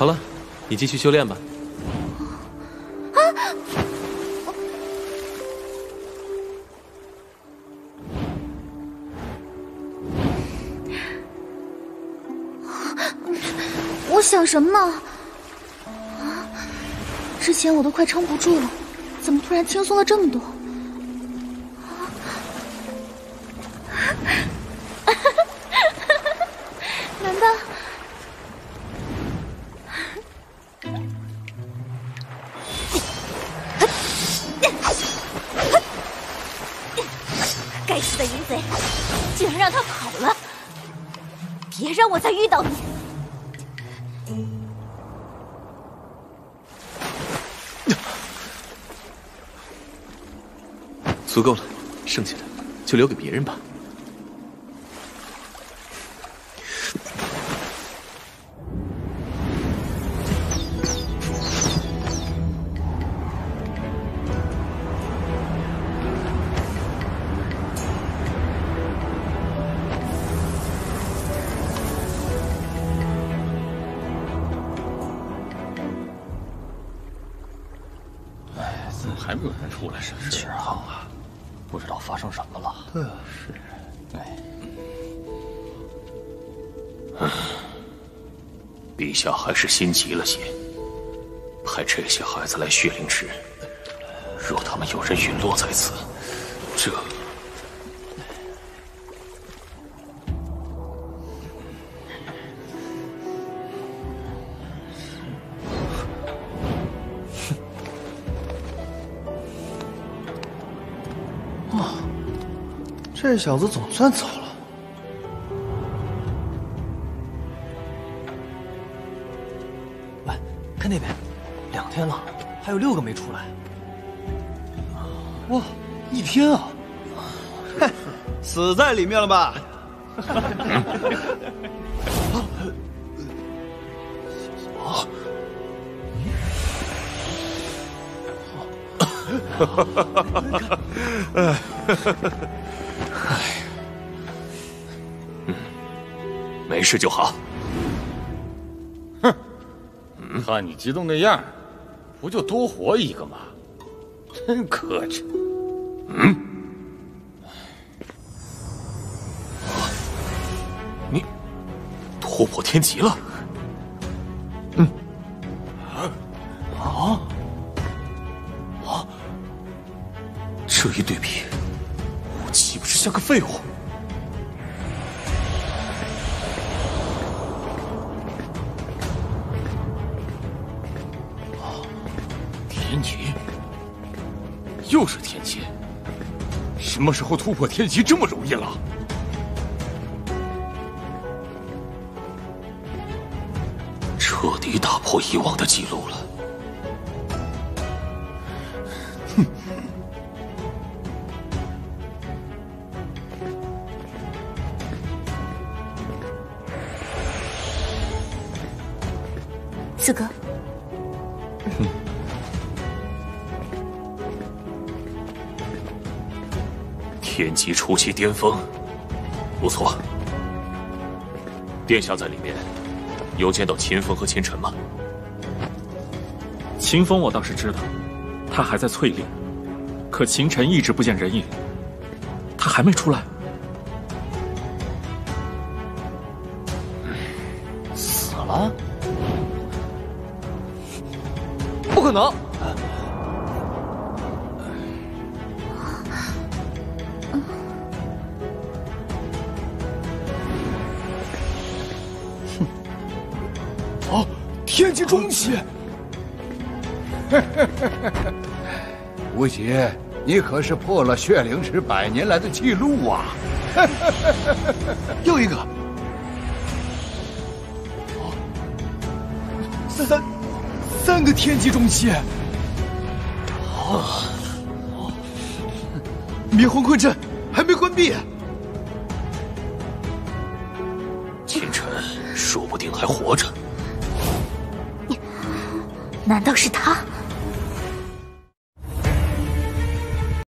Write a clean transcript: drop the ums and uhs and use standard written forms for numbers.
好了，你继续修炼吧。 我想什么呢？之前我都快撑不住了，怎么突然轻松了这么多？难道？ 该死的淫贼，竟然让他跑了！别让我再遇到你！ 足够了，剩下的就留给别人吧。 怎么还没有人出来？神气儿好啊！不知道发生什么了。对啊，是。 陛下还是心急了些，派这些孩子来血灵池。若他们有人陨落在此，这…… 这小子总算走了。 来，看那边，2天了，还有6个没出来。 哇，1天啊！嘿，死在里面了吧？ 没事就好。 哼，看你激动那样，不就多活一个吗？真磕碜。 你突破天级了。这一对比，我岂不是像个废物？ 天级，又是天级，什么时候突破天级这么容易了？ 彻底打破以往的记录了。 四哥， 天级初期巅峰，不错。殿下在里面有见到秦风和秦晨吗？ 秦风我倒是知道，他还在淬炼，可秦晨一直不见人影，他还没出来。 死了？不可能！ 哦，天级中期！ 吴邪，你可是破了血灵池100年来的记录啊！ 又一个，三个天级中期。灭魂困阵还没关闭。 秦晨说不定还活着。 难道是他？